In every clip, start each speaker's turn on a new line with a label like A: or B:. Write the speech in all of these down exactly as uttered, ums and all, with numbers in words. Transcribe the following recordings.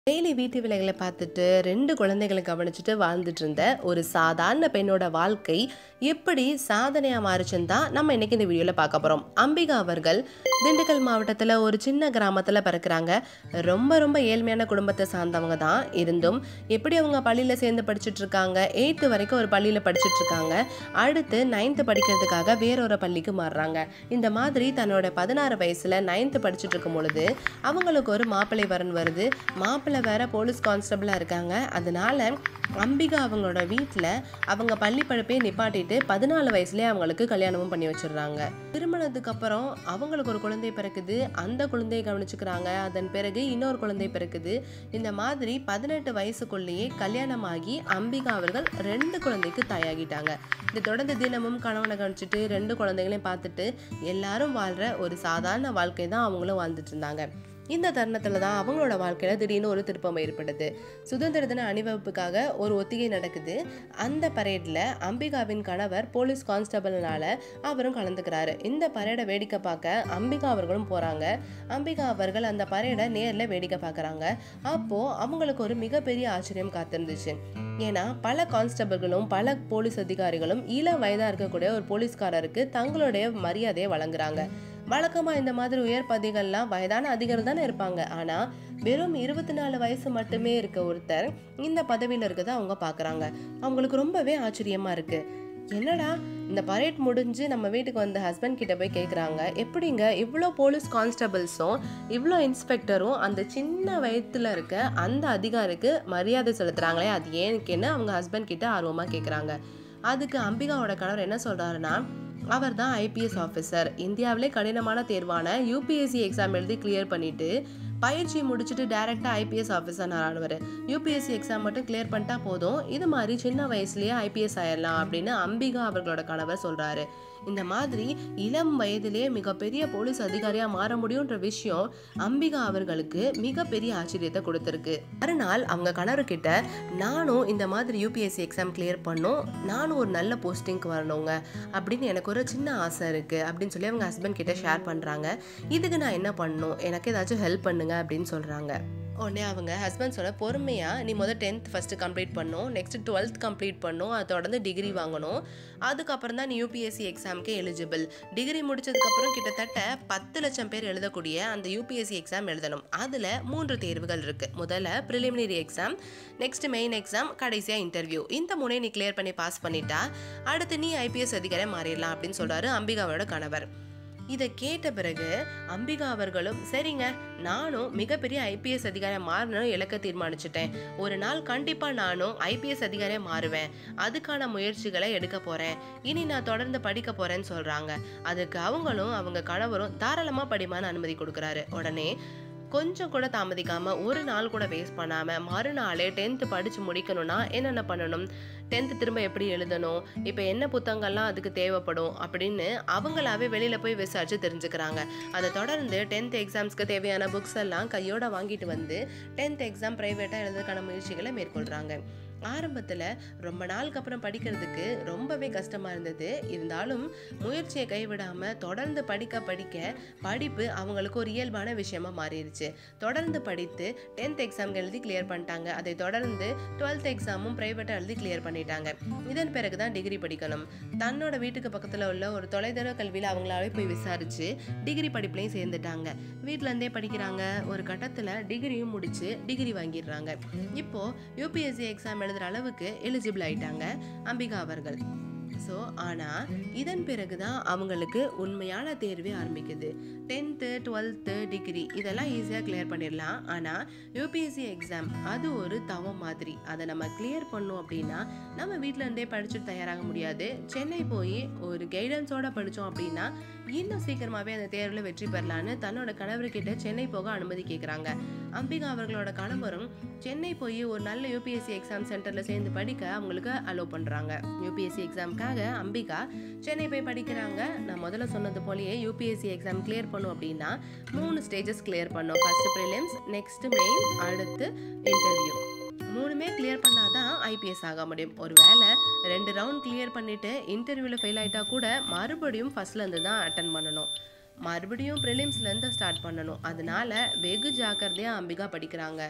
A: Daily வீட்டு வேலைகளை பார்த்துட்டு ரெண்டு குழந்தைகளை கவனிச்சுட்டு வாழ்ந்துட்டு இருந்த ஒரு சாதாரண பெண்ணோட வாழ்க்கை எப்படி சாதனையாக மாறுச்சுன்னு தான் நம்ம இன்னைக்கு இந்த வீடியோவில் பார்க்க போகிறோம். அம்பிகா அவர்கள் திண்டுக்கல் மாவட்டத்தில் ஒரு சின்ன கிராமத்தில் பிறக்கிறாங்க. ரொம்ப ரொம்ப ஏழ்மையான குடும்பத்தை சார்ந்தவங்க தான். இருந்தும் எப்படி அவங்க பள்ளியில் சேர்ந்து படிச்சுட்டு இருக்காங்க. எயித்து வரைக்கும் ஒரு பள்ளியில் படிச்சுட்டு இருக்காங்க. அடுத்து நைன்த்து படிக்கிறதுக்காக வேறொரு பள்ளிக்கு மாறுறாங்க. இந்த மாதிரி தன்னோட பதினாறு வயசில் நைன்த்து படிச்சுட்டு இருக்கும் பொழுது அவங்களுக்கு ஒரு மாப்பிள்ளை வரன் வருது. மாப்பிள்ளை வேற போலீஸ் கான்ஸ்டபிளா இருக்காங்க. அதனால அம்பிகா அவங்களோட வீட்டில் அவங்க பள்ளி படிப்பை நிப்பாட்டிட்டு பதினாலு வயசுலேயே அவங்களுக்கு கல்யாணமும் பண்ணி வச்சிடுறாங்க. திருமணத்துக்கு அப்புறம் அவங்களுக்கு ஒரு குழந்தை பிறக்குது. அந்த குழந்தையை கவனிச்சுக்கிறாங்க. அதன் பிறகு இன்னொரு குழந்தை பிறக்குது. இந்த மாதிரி பதினெட்டு வயசுக்குள்ளேயே கல்யாணமாகி அம்பிகா அவர்கள் ரெண்டு குழந்தைக்கு தாயாகிட்டாங்க. இது தொடர்ந்து தினமும் கணவனை கவனிச்சுட்டு ரெண்டு குழந்தைகளையும் பார்த்துட்டு எல்லாரும் வாழ்ற ஒரு சாதாரண வாழ்க்கை தான் அவங்களும் வாழ்ந்துட்டு இருந்தாங்க. இந்த தருணத்தில் தான் அவங்களோட வாழ்க்கையில் திடீர்னு ஒரு திருப்பம் ஏற்படுது. சுதந்திர தின அணிவகுப்புக்காக ஒரு ஒத்திகை நடக்குது. அந்த பரேடில் அம்பிகாவின் கணவர் போலீஸ் கான்ஸ்டபிள்னால அவரும் கலந்துக்கிறாரு. இந்த பரேடை வேடிக்கை பார்க்க அம்பிகா அவர்களும் போகிறாங்க. அம்பிகா அவர்கள் அந்த பரேடை நேரில் வேடிக்கை பார்க்குறாங்க. அப்போது அவங்களுக்கு ஒரு மிகப்பெரிய ஆச்சரியம் காத்திருந்துச்சு. ஏன்னா பல கான்ஸ்டபிள்களும் பல போலீஸ் அதிகாரிகளும் இளம் வயதாக இருக்கக்கூடிய ஒரு போலீஸ்காரருக்கு தங்களுடைய மரியாதையை வழங்குறாங்க. வழக்கமாக இந்த மாதிரி உயர் பதவிகள்லாம் வயதான அதிகாரி தானே இருப்பாங்க. ஆனால் வெறும் இருபத்தி நாலு வயசு மட்டுமே இருக்க ஒருத்தர் இந்த பதவியில் இருக்கதை அவங்க பார்க்குறாங்க. அவங்களுக்கு ரொம்பவே ஆச்சரியமாக இருக்குது. என்னடா இந்த பரேட் முடிஞ்சு நம்ம வீட்டுக்கு வந்த ஹஸ்பண்ட் கிட்ட போய் கேட்குறாங்க, எப்படிங்க இவ்வளோ போலீஸ் கான்ஸ்டபிள்ஸும் இவ்வளோ இன்ஸ்பெக்டரும் அந்த சின்ன வயதில் இருக்க அந்த அதிகாரிக்கு மரியாதை செலுத்துகிறாங்களே, அது ஏனுக்குன்னு அவங்க ஹஸ்பண்ட் கிட்ட ஆர்வமாக கேட்குறாங்க. அதுக்கு அம்பிகாவோட கணவர் என்ன சொல்கிறாருன்னா, அவர் தான் ஐபிஎஸ் ஆஃபீஸர். இந்தியாவிலே கடினமான தேர்வான யூபிஎஸ்சி எக்ஸாம் எழுதி கிளியர் பண்ணிட்டு பயிற்சி முடிச்சுட்டு டைரெக்டாக ஐபிஎஸ் ஆஃபீஸர் ஆனவர். யூபிஎஸ்சி எக்ஸாம் மட்டும் கிளியர் பண்ணிட்டா போதும், இது மாதிரி சின்ன வயசுலேயே ஐபிஎஸ் ஆயிடலாம் அப்படின்னு அம்பிகா அவர்களோட கணவர் சொல்கிறாரு. இந்த மாதிரி இளம் வயதிலே மிகப்பெரிய போலீஸ் அதிகாரியாக மாற முடியுன்ற விஷயம் அம்பிகா அவர்களுக்கு மிகப்பெரிய ஆச்சரியத்தை கொடுத்துருக்கு. மறுநாள் அவங்க கணவர்கிட்ட, நானும் இந்த மாதிரி யூபிஎஸ்சி எக்ஸாம் கிளியர் பண்ணும், நானும் ஒரு நல்ல போஸ்டிங்க்கு வரணுங்க அப்படின்னு எனக்கு ஒரு சின்ன ஆசை இருக்குது அப்படின்னு சொல்லி அவங்க ஹஸ்பண்ட் கிட்ட ஷேர் பண்ணுறாங்க. இதுக்கு நான் என்ன பண்ணணும், எனக்கு ஏதாச்சும் ஹெல்ப் பண்ணுங்க அப்படின்னு சொல்கிறாங்க. உடனே அவங்க ஹஸ்பண்ட் சொல்ல, பொறுமையாக நீ முதல் டென்த் ஃபஸ்ட்டு கம்ப்ளீட் பண்ணணும், நெக்ஸ்ட் டுவெல்த் கம்ப்ளீட் பண்ணணும், அதை தொடர்ந்து டிகிரி வாங்கணும், அதுக்கப்புறம் தான் நீ யூபிஎஸ்சி எக்ஸாமுக்கு எலிஜிபிள். டிகிரி முடிச்சதுக்கப்புறம் கிட்டத்தட்ட பத்து லட்சம் பேர் எழுதக்கூடிய அந்த யூபிஎஸ்சி எக்ஸாம் எழுதணும். அதில் மூன்று தேர்வுகள் இருக்குது. முதல்ல preliminary exam, next main exam, கடைசியாக இன்டர்வியூ. இந்த மூணே நீ கிளியர் பண்ணி பாஸ் பண்ணிட்டா அடுத்து நீ ஐபிஎஸ் அதிகாரியாக மாறிடலாம் அப்படின்னு சொல்கிறாரு அம்பிகாவோட கணவர். இதை கேட்ட பிறகு அம்பிகா அவர்களும், சரிங்க, நானும் மிகப்பெரிய ஐபிஎஸ் அதிகாரியாக மாறணும் இலக்க தீர்மானிச்சுட்டேன். ஒரு நாள் கண்டிப்பாக நானும் ஐபிஎஸ் அதிகாரியாக மாறுவேன். அதுக்கான முயற்சிகளை எடுக்க போகிறேன். இனி நான் தொடர்ந்து படிக்க போகிறேன்னு சொல்கிறாங்க. அதுக்கு அவங்களும் அவங்க கணவரும் தாராளமாக படிமான அனுமதி கொடுக்குறாரு. உடனே கொஞ்சம் கூட தாமதிக்காமல் ஒரு நாள் கூட வேஸ்ட் பண்ணாமல் மறுநாளே டென்த்து படித்து முடிக்கணும்னா என்னென்ன பண்ணணும், டென்த்து திரும்ப எப்படி எழுதணும், இப்போ என்ன புத்தகங்கள்லாம் அதுக்கு தேவைப்படும் அப்படின்னு அவங்களாவே வெளியில் போய் விசாரித்து தெரிஞ்சுக்கிறாங்க. அதை தொடர்ந்து டென்த் எக்ஸாம்ஸ்க்கு தேவையான புக்ஸ் எல்லாம் கையோட வாங்கிட்டு வந்து டென்த் எக்ஸாம் ப்ரைவேட்டாக எழுதுறதுக்கான முயற்சிகளை மேற்கொள்கிறாங்க. ஆரம்பத்தில் ரொம்ப நாளுக்கு அப்புறம் படிக்கிறதுக்கு ரொம்பவே கஷ்டமாக இருந்தது. இருந்தாலும் முயற்சியை கைவிடாமல் தொடர்ந்து படிக்க படிக்க படிப்பு அவங்களுக்கு ஒரு இயல்பான விஷயமா மாறிடுச்சு. தொடர்ந்து படித்து டென்த் எக்ஸாம் எழுதி கிளியர் பண்ணிட்டாங்க. அதை தொடர்ந்து டுவெல்த் எக்ஸாமும் ப்ரைவேட்டாக எழுதி கிளியர் பண்ணிட்டாங்க. இதன் பிறகு தான் டிகிரி படிக்கணும். தன்னோட வீட்டுக்கு பக்கத்தில் உள்ள ஒரு தொலைதூர கல்வியில் அவங்களாவே போய் விசாரித்து டிகிரி படிப்புலையும் சேர்ந்துட்டாங்க. வீட்டிலேருந்தே படிக்கிறாங்க. ஒரு கட்டத்தில் டிகிரியும் முடித்து டிகிரி வாங்கிடுறாங்க. இப்போது யூபிஎஸ்சி எக்ஸாம் எழுதுகிற அளவுக்கு எலிஜிபிள் ஆயிட்டாங்க அம்பிகா அவர்கள். ஸோ ஆனால் இதன் பிறகு தான் அவங்களுக்கு உண்மையான தேர்வே ஆரம்பிக்குது. டென்த்து டுவெல்த்து டிகிரி இதெல்லாம் ஈஸியாக கிளியர் பண்ணிடலாம். ஆனால் யூபிஎஸ்சி எக்ஸாம் அது ஒரு தவம் மாதிரி. அதை நம்ம கிளியர் பண்ணோம் அப்படின்னா நம்ம வீட்டில் இருந்தே படிச்சுட்டு தயாராக முடியாது. சென்னை போய் ஒரு கைடன்ஸோடு படித்தோம் அப்படின்னா இன்னும் சீக்கிரமாகவே அந்த தேர்வில் வெற்றி பெறலான்னு தன்னோட கணவர்கிட்ட சென்னை போக அனுமதி கேட்குறாங்க. அம்பிகா அவர்களோட கணவரும் சென்னை போய் ஒரு நல்ல யூபிஎஸ்சி எக்ஸாம் சென்டரில் சேர்ந்து படிக்க அவங்களுக்கு அலோவ் பண்ணுறாங்க. யூபிஎஸ்சி எக்ஸாமுக்காக அம்பிகா சென்னை போய் படிக்கிறாங்க. நான் முதல்ல சொன்னது போலயே யூபிஎஸ்சி எக்ஸாம் கிளியர் பண்ணும் அப்படின்னா மூணு ஸ்டேஜஸ் கிளியர் பண்ணும். ஃபர்ஸ்ட் ப்ரிலிம்ஸ், நெக்ஸ்ட் மெயின், அடுத்து இன்டர்வியூ. மூணுமே கிளியர் பண்ணாதான் ஐபிஎஸ் ஆக முடியும். ஒரு வேளை ரெண்டு ரவுண்ட் கிளியர் பண்ணிட்டு இன்டர்வியூவில் ஃபெயில் ஆகிட்டா கூட மறுபடியும் ஃபர்ஸ்ட்லேருந்து தான் அட்டன் பண்ணணும். மறுபடியும் ப்ரிலிம்ஸ்லேருந்து ஸ்டார்ட் பண்ணணும். அதனால வெகு ஜாக்கிரதையாக அம்பிகா படிக்கிறாங்க.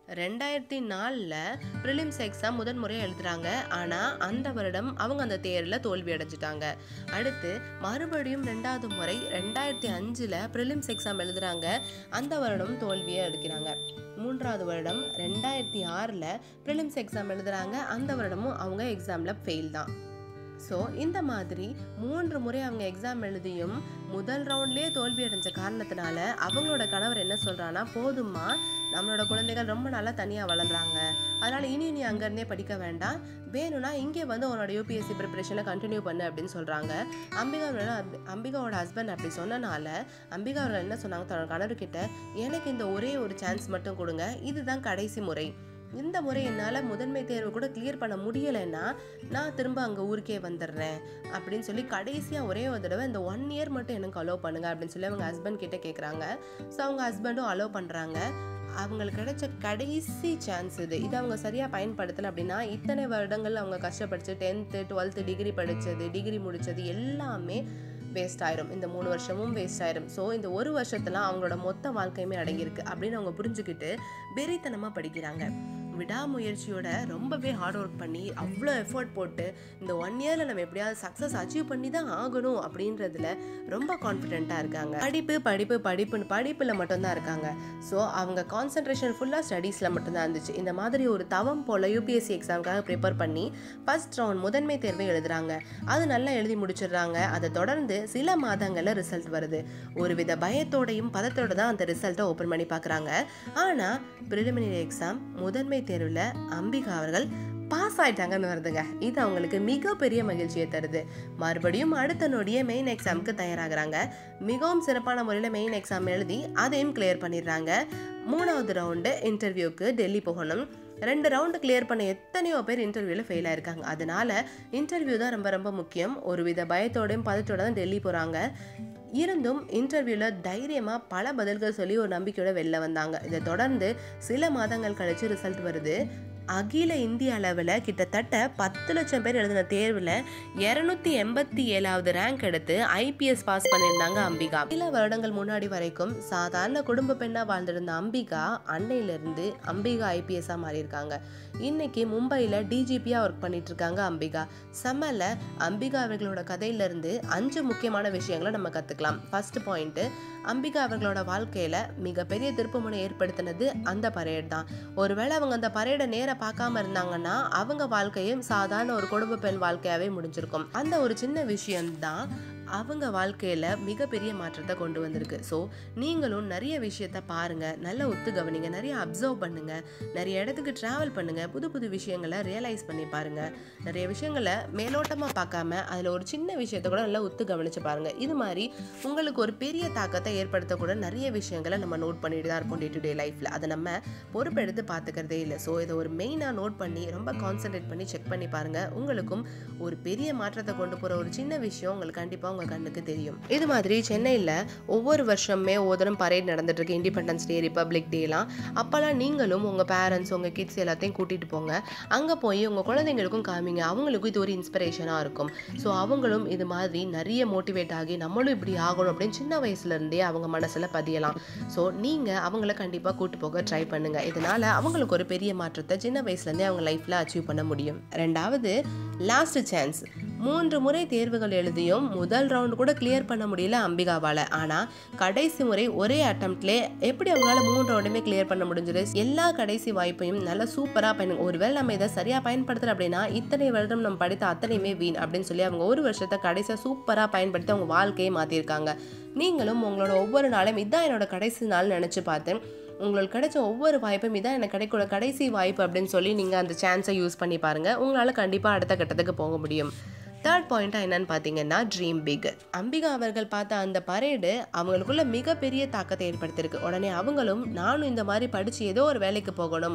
A: ரெண்டாயிரத்தி நாலில் ப்ரிலிம்ஸ் எக்ஸாம் முதன் முறையாக எழுதுறாங்க. ஆனால் அந்த வருடம் அவங்க அந்த தேர்வில் தோல்வி அடைஞ்சிட்டாங்க. அடுத்து மறுபடியும் ரெண்டாவது முறை ரெண்டாயிரத்தி அஞ்சில் ப்ரிலிம்ஸ் எக்ஸாம் எழுதுறாங்க. அந்த வருடம் தோல்வியை எடுக்கிறாங்க. மூன்றாவது வருடம் ரெண்டாயிரத்தி ஆறில் ப்ரிலிம்ஸ் எக்ஸாம் எழுதுறாங்க. அந்த வருடமும் அவங்க எக்ஸாமில் ஃபெயில் தான். ஸோ இந்த மாதிரி மூன்று முறை அவங்க எக்ஸாம் எழுதியும் முதல் ரவுண்ட்லேயே தோல்வி அடைஞ்ச காரணத்தினால அவங்களோட கணவர் என்ன சொல்கிறான்னா, போதுமா, நம்மளோட குழந்தைகள் ரொம்ப நல்லா தனியாக வளர்றாங்க, அதனால் இனி நீ அங்கேருந்தே படிக்க வேண்டாம், வேணும்னா இங்கே வந்து உன்னோட யூபிஎஸ்சி ப்ரிப்பரேஷனை கண்டினியூ பண்ணு அப்படின்னு சொல்கிறாங்க. அம்பிகாவோட அம்பிகாவோட ஹஸ்பண்ட் அப்படி சொன்னனால அம்பிகா அவர்கள் என்ன சொன்னாங்க, தன்னோட கணவர்கிட்ட, எனக்கு இந்த ஒரே ஒரு சான்ஸ் மட்டும் கொடுங்க, இதுதான் கடைசி முறை, இந்த முறை என்னால் முதன்மை தேர்வு கூட கிளியர் பண்ண முடியலைன்னா நான் திரும்ப அங்கே ஊருக்கே வந்துடுறேன் அப்படின்னு சொல்லி கடைசியாக ஒரே ஒரு தடவை இந்த ஒன் இயர் மட்டும் எனக்கு அலோவ் பண்ணுங்க அப்படின்னு சொல்லி அவங்க ஹஸ்பண்ட் கிட்ட கேட்குறாங்க. ஸோ அவங்க ஹஸ்பண்டும் அலோவ் பண்ணுறாங்க. அவங்களுக்கு கிடைச்ச கடைசி சான்ஸ் இது. இதை அவங்க சரியாக பயன்படுத்தலை அப்படின்னா இத்தனை வருடங்கள் அவங்க கஷ்டப்படிச்சு டென்த்து டுவெல்த்து டிகிரி படித்தது, டிகிரி முடித்தது எல்லாமே வேஸ்ட் ஆயிரும். இந்த மூணு வருஷமும் வேஸ்ட் ஆயிரும். ஸோ இந்த ஒரு வருஷத்துல அவங்களோட மொத்த வாழ்க்கையுமே அடங்கியிருக்கு அப்படின்னு அவங்க புரிஞ்சுக்கிட்டு வெறித்தனமாக படிக்கிறாங்க. விடாமுயற்சியோட ரொம்பவே ஹார்ட் ஒர்க் பண்ணி அவ்வளோ எஃபர்ட் போட்டு இந்த ஒன் இயரில் நம்ம எப்படியாவது சக்ஸஸ் அச்சீவ் பண்ணி தான் ஆகணும் அப்படின்றதுல ரொம்ப கான்ஃபிடென்ட்டாக இருக்காங்க. படிப்பு படிப்பு படிப்புன்னு படிப்பில் மட்டும்தான் இருக்காங்க. ஸோ அவங்க கான்சன்ட்ரேஷன் ஃபுல்லாக ஸ்டடீஸில் மட்டும்தான் இருந்துச்சு. இந்த மாதிரி ஒரு தவம் போல் யூபிஎஸ்சி எக்ஸாமுக்காக ப்ரிப்பேர் பண்ணி ஃபர்ஸ்ட் ரவுண்ட் முதன்மை தேர்வை எழுதுறாங்க. அது நல்லா எழுதி முடிச்சிடுறாங்க. அதை தொடர்ந்து சில மாதங்களில் ரிசல்ட் வருது. ஒருவித பயத்தோடையும் பதத்தோட தான் அந்த ரிசல்ட்டை ஓப்பன் பண்ணி பார்க்குறாங்க. ஆனால் ப்ரிலிமினரி எக்ஸாம் முதன்மை தேர்வில் அம்பிகா அவர்கள் பாஸ் ஆயிட்டாங்கன்னு வருதுங்க. இது அவங்களுக்கு மிகப்பெரிய மகிழ்ச்சியை தருது. மறுபடியும் அடுத்த நொடியே மெயின் எக்ஸாமுக்கு தயாராகிறாங்க. மிகவும் சிறப்பான முறையில் மெயின் எக்ஸாம் எழுதி அதையும் கிளியர் பண்ணிடுறாங்க. மூணாவது ரவுண்டு இன்டர்வியூக்கு டெல்லி போகணும். ரெண்டு ரவுண்டு கிளியர் பண்ண எத்தனையோ பேர் இன்டர்வியூவில் ஃபெயில் ஆயிருக்காங்க. அதனால இன்டர்வியூ தான் ரொம்ப ரொம்ப முக்கியம். ஒரு வித பயத்தோடையும் பதத்தோட தான் டெல்லி போகிறாங்க. இருந்தும் இன்டர்வியூவில் தைரியமாக பல பதில்கள் சொல்லி ஒரு நம்பிக்கையோட வெளில வந்தாங்க. இதை தொடர்ந்து சில மாதங்கள் கழிச்சு ரிசல்ட் வருது. அகில இந்திய அளவில் கிட்டத்தட்ட பத்து லட்சம் பேர் எழுதின தேர்வில் இரநூத்தி எண்பத்தி ஏழாவது ரேங்க் எடுத்து ஐபிஎஸ் பாஸ் பண்ணியிருந்தாங்க அம்பிகா. சில வருடங்கள் முன்னாடி வரைக்கும் சாதாரண குடும்ப பெண்ணாக வாழ்ந்திருந்த அம்பிகா அன்னையிலிருந்து அம்பிகா ஐபிஎஸ்ஸாக மாறியிருக்காங்க. இன்னைக்கு மும்பையில் டிஜிபியாக ஒர்க் பண்ணிட்டு இருக்காங்க அம்பிகா. செம்மல அம்பிகா அவர்களோட கதையிலிருந்து அஞ்சு முக்கியமான விஷயங்களை நம்ம கற்றுக்கலாம். ஃபர்ஸ்ட் பாயிண்ட்டு, அம்பிகா அவர்களோட வாழ்க்கையில் மிகப்பெரிய திருப்புமுனை ஏற்படுத்தினது அந்த பரேட் தான். ஒருவேளை அவங்க அந்த பரேடை நேர பார்க்காம இருந்தாங்கன்னா அவங்க வாழ்க்கையும் சாதாரண ஒரு குடும்ப பெண் வாழ்க்கையாவே முடிஞ்சிருக்கும். அந்த ஒரு சின்ன விஷயம்தான் அவங்க வாழ்க்கையில மிகப்பெரிய மாற்றத்தை கொண்டு வந்திருக்கு. ஸோ நீங்களும் நிறைய விஷயத்த பாருங்க, நல்ல ஒத்து கவனிங்க, நிறைய அப்சர்வ் பண்ணுங்க, நிறைய இடத்துக்கு டிராவல் பண்ணுங்க, புது புது விஷயங்களை ரியலைஸ் பண்ணி பாருங்க. நிறைய விஷயங்களை மேலோட்டமா பார்க்காம அதுல ஒரு சின்ன விஷயத்த கூட நல்லா ஒத்து கவனிச்சு பாருங்க. இது மாதிரி உங்களுக்கு ஒரு பெரிய தாக்கத்தை ஏற்படுத்தக்கூட நிறைய விஷயங்களை நம்ம நோட் பண்ணிட்டு தான் இருப்போம் டே டு டே லைஃப்ல. அதை நம்ம பொறுப்பெடுத்து பார்த்துக்கிறதே இல்லை. ஸோ இதை ஒரு மெயினாக நோட் பண்ணி ரொம்ப கான்சென்ட்ரேட் பண்ணி செக் பண்ணி பாருங்க. உங்களுக்கும் ஒரு பெரிய மாற்றத்தை கொண்டு போற ஒரு சின்ன விஷயம் உங்களுக்கு கண்டிப்பா உங்க கண்ணுக்கு தெரியும். இது மாதிரி சென்னையில் ஒவ்வொரு வருஷமே ஒவ்வொரு பரேட் நடந்துட்டு இருக்கு. இண்டிபெண்டன்ஸ் டே, ரிப்பப்ளிக் டேலாம். அப்போல்லாம் நீங்களும் உங்கள் பேரண்ட்ஸ் உங்கள் கிட்ஸ் எல்லாத்தையும் கூட்டிகிட்டு போங்க. அங்கே போய் உங்கள் குழந்தைங்களுக்கும் காமிங்க. அவங்களுக்கும் இது ஒரு இன்ஸ்பிரேஷனாக இருக்கும். ஸோ அவங்களும் இது மாதிரி நிறைய மோட்டிவேட் ஆகி நம்மளும் இப்படி ஆகணும் அப்படின்னு சின்ன வயசுலேருந்தே அவங்க மனசில் பதியலாம். ஸோ நீங்கள் அவங்கள கண்டிப்பாக கூட்டு போக ட்ரை பண்ணுங்க. இதனால் அவங்களுக்கு ஒரு பெரிய மாற்றத்தை சின்ன வயசுலேருந்தே அவங்க லைஃப்பில் அச்சீவ் பண்ண முடியும். ரெண்டாவது, லாஸ்ட் சான்ஸ். மூன்று முறை தேர்வுகள் எழுதியும் முதல் ரவுண்டு கூட கிளியர் பண்ண முடியல அம்பிகாவால். ஆனால் கடைசி முறை ஒரே அட்டம்ப்ட்லே எப்படி அவங்களால மூணு ரவுண்டுமே கிளியர் பண்ண முடிஞ்சது. எல்லா கடைசி வாய்ப்பையும் நல்லா சூப்பராக பயன் ஒருவேளை நம்ம இதை சரியாக பயன்படுத்தல அப்படின்னா இத்தனை வருடம் நம்ம படித்த அத்தனையுமே வீண் அப்படின்னு சொல்லி அவங்க ஒரு வருஷத்தை கடைசியாக சூப்பராக பயன்படுத்தி அவங்க வாழ்க்கையை மாற்றிருக்காங்க. நீங்களும் உங்களோட ஒவ்வொரு நாளும் இதான் என்னோட கடைசி நாள் நினச்சி பார்த்தேன். உங்களுக்கு கிடைச்ச ஒவ்வொரு வாய்ப்பும் இதான் எனக்கு கிடைக்கூட கடைசி வாய்ப்பு அப்படின்னு சொல்லி நீங்கள் அந்த சான்ஸை யூஸ் பண்ணி பாருங்கள். உங்களால் கண்டிப்பாக அடுத்த கட்டத்துக்கு போக முடியும். தேர்ட் பாயிண்டா என்னன்னு பார்த்தீங்கன்னா, ட்ரீம் பிக். அம்பிகா அவர்கள் பார்த்த அந்த பரேடு அவங்களுக்குள்ள மிகப்பெரிய தாக்கத்தை ஏற்படுத்தியிருக்கு. உடனே அவங்களும் நானும் இந்த மாதிரி படித்து ஏதோ ஒரு வேலைக்கு போகணும்,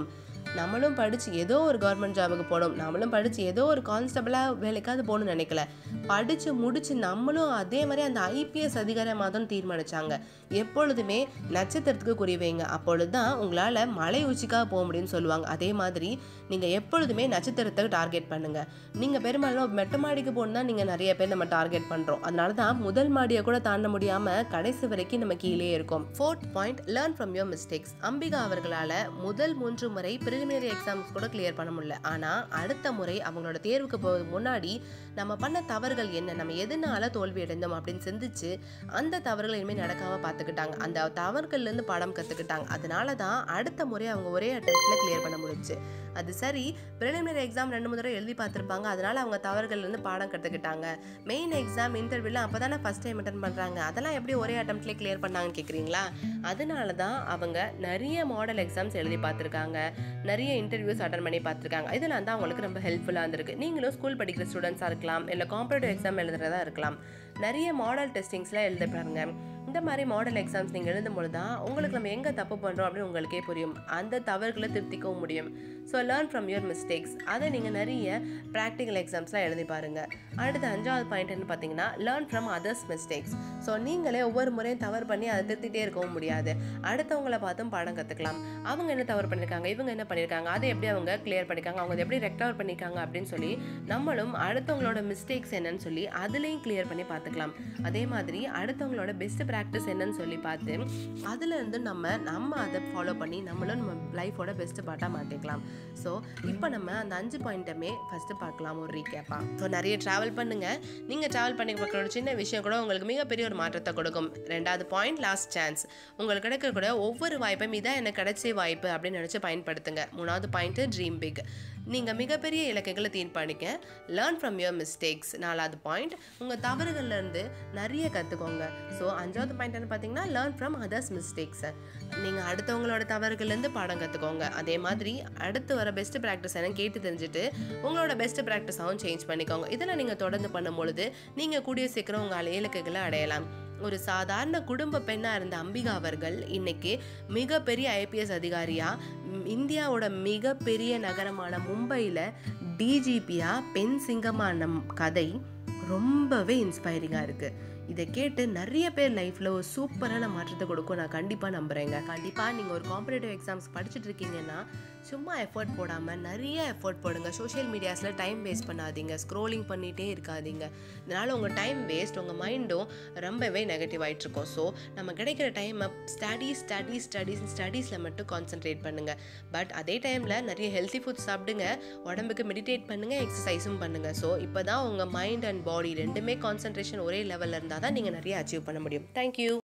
A: நம்மளும் படித்து ஏதோ ஒரு கவர்மெண்ட் ஜாபுக்கு போகணும், நம்மளும் படித்து ஏதோ ஒரு கான்ஸ்டபிளாக வேலைக்காவது போகணும்னு நினைக்கல. படித்து முடித்து நம்மளும் அதே மாதிரி அந்த ஐபிஎஸ் அதிகாரியாக தான் தீர்மானித்தாங்க. எப்பொழுதுமே நட்சத்திரத்துக்கு குறி வைங்க, அப்பொழுது தான் உங்களால் மலை உச்சிக்காக போக முடியும்னு சொல்லுவாங்க. அதே மாதிரி நீங்கள் எப்பொழுதுமே நட்சத்திரத்தை டார்கெட் பண்ணுங்கள். நீங்கள் பெரும்பாலும் மெட்ட மாடிக்கு போகணும் தான் நீங்கள் நிறைய பேர் நம்ம டார்கெட் பண்ணுறோம். அதனால தான் முதல் மாடியை கூட தாண்ட முடியாமல் கடைசி வரைக்கும் நம்ம கீழே இருக்கோம். Fourth point, learn from your mistakes. Ambika அவர்களால் முதல் மூன்று முறை பிரிலிமினரி எக்ஸாம்ஸ் கூட கிளியர் பண்ண முடியல. ஆனால் அடுத்த முறை அவங்களோட தேர்வுக்கு போக முன்னாடி நம்ம பண்ண தவறுகள் என்ன, நம்ம எதனால தோல்வி அடைந்தோம் அப்படின்னு சிந்திச்சு அந்த தவறுகள் இனிமேல் நடக்காமல் பார்த்துக்கிட்டாங்க. அந்த தவறுகள்லேருந்து பாடம் கற்றுக்கிட்டாங்க. அதனால தான் அடுத்த முறை அவங்க ஒரே அட்டெம்ப்ட்ல கிளியர் பண்ண முடிஞ்சுச்சு. அது சரி, பிரிலிமினரி எக்ஸாம் ரெண்டு முறை எழுதி பார்த்துருப்பாங்க, அதனால அவங்க தவறுகள்லேருந்து பாடம் கற்றுக்கிட்டாங்க. மெயின் எக்ஸாம் இன்டர்வியூலாம் அப்போ தானே ஃபஸ்ட் டைம் அட்டன் பண்ணுறாங்க, அதெல்லாம் எப்படி ஒரே அட்டெம்ப்ட்லேயே கிளியர் பண்ணாங்கன்னு கேட்குறீங்களா? அதனால தான் அவங்க நிறைய மாடல் எக்ஸாம்ஸ் எழுதி பார்த்துருக்காங்க, நிறைய இன்டர்வியூஸ் அட்டன் பண்ணி பார்த்துருக்காங்க. இதெல்லாம் தான் அவங்களுக்கு ரொம்ப ஹெல்ப்ஃபுல்லாக இருந்திருக்கு. நீங்களும் ஸ்கூல் படிக்கிற ஸ்டூடெண்ட்ஸாக இருக்கலாம், இல்லை காம்படிட்டிவ் எக்ஸாம் எழுதுறதா இருக்கலாம், நிறைய மாடல் டெஸ்டிங்ஸ்லாம் எழுத பாருங்க. இந்த மாதிரி மாடல் எக்ஸாம்ஸ் நீங்கள் எழுதும்போது தான் உங்களுக்கு நம்ம எங்கே தப்பு பண்ணுறோம் அப்படின்னு உங்களுக்கே புரியும். அந்த தவறுகளை திருத்திக்கவும் முடியும். So learn from your mistakes. அதை நீங்கள் நிறைய ப்ராக்டிக்கல் எக்ஸாம்ஸ்லாம் எழுதி பாருங்கள். அடுத்த அஞ்சாவது பாயிண்ட் என்ன பார்த்தீங்கன்னா, learn from others mistakes. So நீங்களே ஒவ்வொரு முறையும் தவறு பண்ணி அதை திருத்திட்டே இருக்கவும் முடியாது. அடுத்தவங்கள பார்த்தும் பாடம் கற்றுக்கலாம். அவங்க என்ன தவறு பண்ணியிருக்காங்க, இவங்க என்ன பண்ணியிருக்காங்க, அதை எப்படி அவங்க கிளியர் பண்ணியிருக்காங்க, அவங்க எப்படி ரெக்கவர் பண்ணியிருக்காங்க அப்படின்னு சொல்லி நம்மளும் அடுத்தவங்களோட மிஸ்டேக்ஸ் என்னன்னு சொல்லி அதுலேயும் கிளியர் பண்ணி பார்த்துக்கலாம். அதே மாதிரி அடுத்தவங்களோட பெஸ்ட் ப்ராக்டிஸ் என்னன்னு சொல்லி பார்த்து அதுலேருந்து நம்ம நம்ம அதை ஃபாலோ பண்ணி நம்மளும் நம்ம லைஃபோட பெஸ்ட் பார்ட்டாக மாற்றிக்கலாம். ஸோ இப்போ நம்ம அந்த அஞ்சு பாயிண்ட்டுமே ஃபஸ்ட்டு பார்க்கலாம் ஒரு ரீகேப்பா. ஸோ நிறைய ட்ராவல் பண்ணுங்கள். நீங்கள் ட்ராவல் பண்ணி பார்க்குற ஒரு சின்ன விஷயம் கூட உங்களுக்கு மிகப்பெரிய ஒரு மாற்றத்தை கொடுக்கும். ரெண்டாவது பாயிண்ட், லாஸ்ட் சான்ஸ். உங்களுக்கு கிடைக்கக்கூடிய ஒவ்வொரு வாய்ப்பையும் இதான் எனக்கு கிடைச்ச வாய்ப்பு அப்படின்னு நினச்சி பயன்படுத்துங்க. மூணாவது பாயிண்ட்டு, ட்ரீம் பிக். நீங்கள் மிகப்பெரிய இலக்குகளை தீர்மானிக்க. Learn from your mistakes. நாலாவது பாயிண்ட், உங்கள் தவறுகள்லேருந்து நிறைய கற்றுக்கோங்க. ஸோ அஞ்சாவது பாயிண்ட் என்ன பார்த்தீங்கன்னா, லேர்ன் ஃப்ரம் அதர்ஸ் மிஸ்டேக்ஸ். நீங்கள் அடுத்தவங்களோட தவறுகள்லேருந்து பாடம் கற்றுக்கோங்க. அதே மாதிரி அடுத்து வர பெஸ்ட் ப்ராக்டிஸ் என்ன கேட்டு தெரிஞ்சுட்டு உங்களோட பெஸ்ட் ப்ராக்டிஸாகவும் சேஞ்ச் பண்ணிக்கோங்க. இதெல்லாம் நீங்கள் தொடர்ந்து பண்ணும்பொழுது நீங்கள் கூடிய சீக்கிரம் உங்கள் இலக்குகளை அடையலாம். ஒரு சாதாரண குடும்ப பெண்ணாக இருந்த அம்பிகா அவர்கள் இன்னைக்கு மிகப்பெரிய ஐபிஎஸ் அதிகாரியாக, இந்தியாவோட மிகப்பெரிய நகரமான மும்பையில் டிஜிபியாக பெண் சிங்கமான கதை ரொம்பவே இன்ஸ்பைரிங்காக இருக்குது. இதை கேட்டு நிறைய பேர் லைஃப்பில் ஒரு சூப்பரான மாற்றத்தை கொடுக்கும் நான் கண்டிப்பாக நம்புகிறேங்க. கண்டிப்பாக நீங்கள் ஒரு காம்படிட்டிவ் எக்ஸாம்ஸ் படிச்சுட்டு இருக்கீங்கன்னா சும்மா எஃபர்ட் போடாமல் நிறைய எஃபர்ட் போடுங்க. சோஷியல் மீடியாஸில் டைம் வேஸ்ட் பண்ணாதீங்க, ஸ்க்ரோலிங் பண்ணிகிட்டே இருக்காதீங்க. இதனால் உங்கள் டைம் வேஸ்ட், உங்கள் மைண்டும் ரொம்பவே நெகட்டிவ் ஆகிட்ருக்கோம். ஸோ நம்ம கிடைக்கிற டைமை ஸ்டடீஸ் ஸ்டடீஸ் ஸ்டடீஸ் ஸ்டடீஸில் மட்டும் கான்சென்ட்ரேட் பண்ணுங்கள். பட் அதே டைமில் நிறைய ஹெல்த்தி ஃபுட்ஸ் சாப்பிடுங்க, உடம்புக்கு மெடிடேட் பண்ணுங்கள், எக்ஸசைஸும் பண்ணுங்கள். ஸோ இப்போ தான் உங்கள் மைண்ட் அண்ட் பாடி ரெண்டுமே கான்சென்ட்ரேஷன் ஒரே லெவலில் இருந்தால் தான் நீங்கள் நிறைய அச்சீவ் பண்ண முடியும். தேங்க்யூ.